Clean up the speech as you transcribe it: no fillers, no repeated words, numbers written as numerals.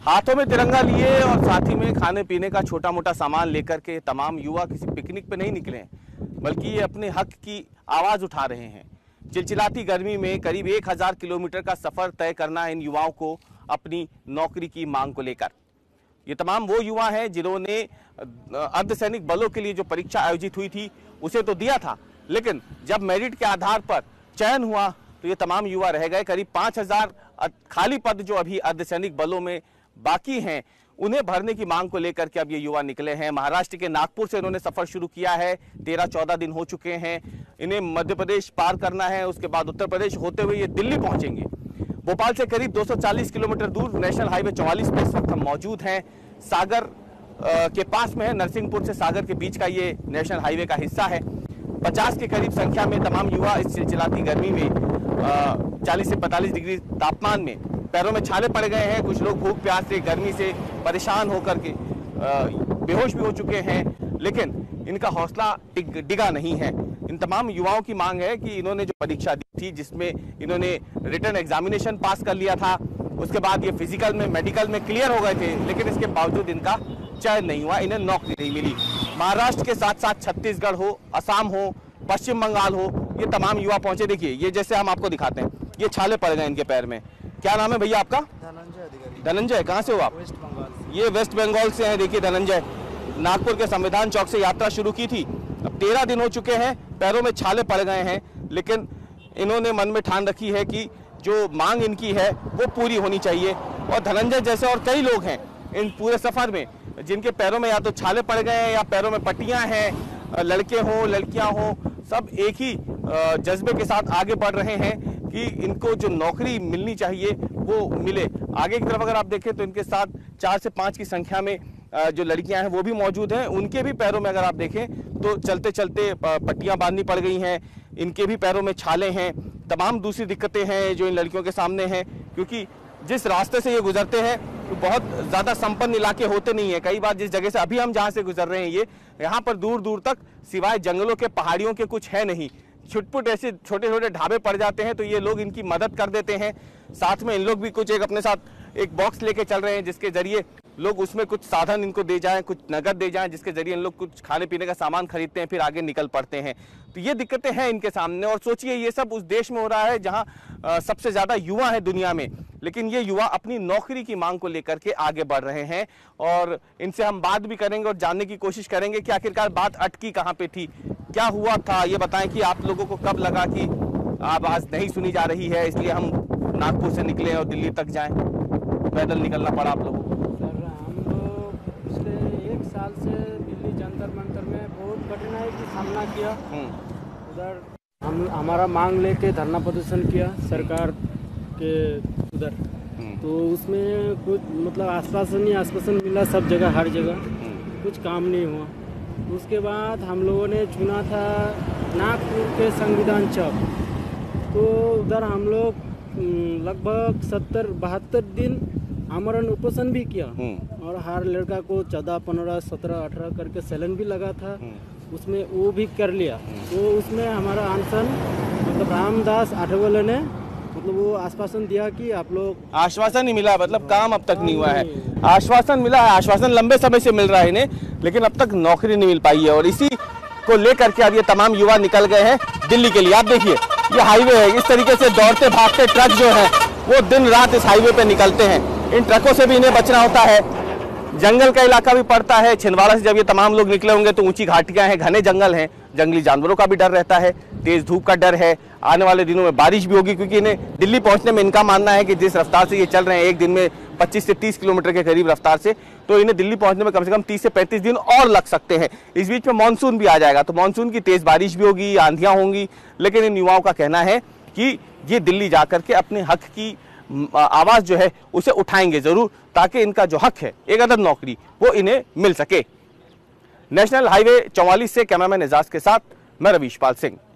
हाथों में तिरंगा लिए और साथ ही में खाने पीने का छोटा मोटा सामान लेकर के तमाम युवा किसी पिकनिक पे नहीं निकले हैं, बल्कि ये अपने हक की आवाज उठा रहे हैं। चिलचिलाती गर्मी में करीब 1000 किलोमीटर का सफर तय करना है इन युवाओं को अपनी नौकरी की मांग को लेकर। ये तमाम वो युवा हैं जिन्होंने अर्धसैनिक बलों के लिए जो परीक्षा आयोजित हुई थी उसे तो दिया था, लेकिन जब मेरिट के आधार पर चयन हुआ तो ये तमाम युवा रह गए। करीब 5000 खाली पद जो अभी अर्धसैनिक बलों में बाकी हैं उन्हें भरने की मांग को लेकर के अब ये युवा निकले हैं। महाराष्ट्र के नागपुर से इन्होंने सफर शुरू किया है। 13-14 दिन हो चुके हैं। इन्हें मध्य प्रदेश पार करना है, उसके बाद उत्तर प्रदेश होते हुए ये दिल्ली पहुंचेंगे। भोपाल से करीब 240 किलोमीटर दूर नेशनल हाईवे 44 पे इस वक्त हम मौजूद हैं। सागर के पास में है, नरसिंहपुर से सागर के बीच का ये नेशनल हाईवे का हिस्सा है। 50 के करीब संख्या में तमाम युवा इस चिलचिलाती गर्मी में 40 से 45 डिग्री तापमान में पैरों में छाले पड़ गए हैं। कुछ लोग भूख प्यास से गर्मी से परेशान होकर के बेहोश भी हो चुके हैं, लेकिन इनका हौसला डिगा नहीं है। इन तमाम युवाओं की मांग है कि इन्होंने जो परीक्षा दी थी जिसमें इन्होंने रिटन एग्जामिनेशन पास कर लिया था, उसके बाद ये फिजिकल में मेडिकल में क्लियर हो गए थे, लेकिन इसके बावजूद इनका चयन नहीं हुआ, इन्हें नौकरी नहीं मिली। महाराष्ट्र के साथ साथ छत्तीसगढ़ हो, असम हो, पश्चिम बंगाल हो, ये तमाम युवा पहुंचे। देखिए ये जैसे हम आपको दिखाते हैं, ये छाले पड़ गए इनके पैर में। क्या नाम है भैया आपका? धनंजय अधिकारी। धनंजय, कहाँ से हो आप? वेस्ट बंगाल। ये वेस्ट बंगाल से हैं। देखिए धनंजय, नागपुर के संविधान चौक से यात्रा शुरू की थी। अब 13 दिन हो चुके हैं, पैरों में छाले पड़ गए हैं, लेकिन इन्होंने मन में ठान रखी है कि जो मांग इनकी है वो पूरी होनी चाहिए। और धनंजय जैसे और कई लोग हैं इन पूरे सफर में जिनके पैरों में या तो छाले पड़ गए हैं या पैरों में पट्टियां हैं। लड़के हों लड़कियां हों, सब एक ही जज्बे के साथ आगे बढ़ रहे हैं कि इनको जो नौकरी मिलनी चाहिए वो मिले। आगे की तरफ अगर आप देखें तो इनके साथ 4 से 5 की संख्या में जो लड़कियां हैं वो भी मौजूद हैं। उनके भी पैरों में अगर आप देखें तो चलते चलते पट्टियां बांधनी पड़ गई हैं, इनके भी पैरों में छाले हैं। तमाम दूसरी दिक्कतें हैं जो इन लड़कियों के सामने हैं, क्योंकि जिस रास्ते से ये गुजरते हैं तो बहुत ज़्यादा संपन्न इलाके होते नहीं है। कई बार जिस जगह से अभी हम जहाँ से गुजर रहे हैं ये यहाँ पर दूर दूर तक सिवाय जंगलों के पहाड़ियों के कुछ है नहीं। छुटपुट ऐसे छोटे छोटे ढाबे पड़ जाते हैं तो ये लोग इनकी मदद कर देते हैं। साथ में इन लोग भी कुछ एक अपने साथ एक बॉक्स लेके चल रहे हैं जिसके जरिए लोग उसमें कुछ साधन इनको दे जाएं, कुछ नगद दे जाएं, जिसके जरिए इन लोग कुछ खाने पीने का सामान खरीदते हैं, फिर आगे निकल पड़ते हैं। तो ये दिक्कतें हैं इनके सामने। और सोचिए ये सब उस देश में हो रहा है जहां सबसे ज्यादा युवा है दुनिया में, लेकिन ये युवा अपनी नौकरी की मांग को लेकर के आगे बढ़ रहे हैं। और इनसे हम बात भी करेंगे और जानने की कोशिश करेंगे कि आखिरकार बात अटकी कहाँ पे थी, क्या हुआ था। ये बताएं कि आप लोगों को कब लगा कि आवाज नहीं सुनी जा रही है, इसलिए हम नागपुर से निकले और दिल्ली तक जाएं, पैदल निकलना पड़ा आप लोगों को? सर हम लोग पिछले 1 साल से दिल्ली जंतर मंतर में बहुत कठिनाई की सामना किया। उधर हम हमारा मांग लेके धरना प्रदर्शन किया सरकार के उधर, तो उसमें कुछ मतलब आश्वासन मिला सब जगह, हर जगह कुछ काम नहीं हुआ। उसके बाद हम लोगों ने चुना था नागपुर के संविधान चौक, तो उधर हम लोग लगभग 70-72 दिन आमरण उपोषण भी किया और हर लड़का को 14, 15, 17, 18 करके सैलन भी लगा था, उसमें वो भी कर लिया। तो उसमें हमारा अनशन मतलब रामदास आठवले ने मतलब वो आश्वासन दिया कि आप लोग, आश्वासन ही मिला, मतलब काम अब तक नहीं हुआ है। आश्वासन मिला है, आश्वासन लंबे समय से मिल रहा है इन्हें, लेकिन अब तक नौकरी नहीं मिल पाई है। और इसी को लेकर के अब ये तमाम युवा निकल गए हैं दिल्ली के लिए। आप देखिए ये हाईवे है, इस तरीके से दौड़ते भागते ट्रक जो है वो दिन रात इस हाईवे पे निकलते हैं। इन ट्रकों से भी इन्हें बचना होता है। जंगल का इलाका भी पड़ता है। छिंदवाड़ा से जब ये तमाम लोग निकले होंगे तो ऊंची घाटियां हैं, घने जंगल हैं, जंगली जानवरों का भी डर रहता है, तेज धूप का डर है। आने वाले दिनों में बारिश भी होगी, क्योंकि इन्हें दिल्ली पहुंचने में इनका मानना है कि जिस रफ्तार से ये चल रहे हैं एक दिन में 25 से 30 किलोमीटर के करीब रफ्तार से, तो इन्हें दिल्ली पहुंचने में कम से कम 30 से 35 दिन और लग सकते हैं। इस बीच में मानसून भी आ जाएगा, तो मानसून की तेज बारिश भी होगी, आंधियां होंगी, लेकिन इन युवाओं का कहना है कि ये दिल्ली जाकर के अपने हक की आवाज जो है उसे उठाएंगे जरूर, ताकि इनका जो हक है एक अदद नौकरी वो इन्हें मिल सके। नेशनल हाईवे 44 से कैमरामैन एजाज के साथ मैं रवीश पाल सिंह।